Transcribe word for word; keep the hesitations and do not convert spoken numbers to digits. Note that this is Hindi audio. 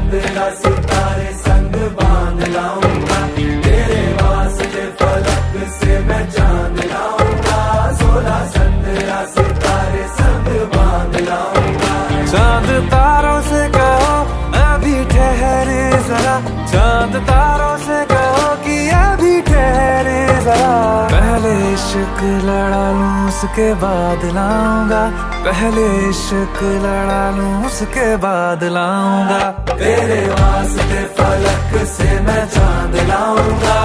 चंद्रा सितारे संग बांध लाऊंगा, तेरे वास्ते फलक से मैं चांद लाऊंगा, सोलह चंद्रा सितारे संग बांध लाऊंगा। चांद तारों से कहो अभी ठहरे जरा, चांद तारों से कहो कि अभी ठहरे जरा। पहले इश्क लड़ा लूं उसके बाद लाऊंगा, पहले इश्क लड़ा लूं उसके बाद लाऊंगा। तेरे वास्ते फलक से मैं चांद लाऊंगा,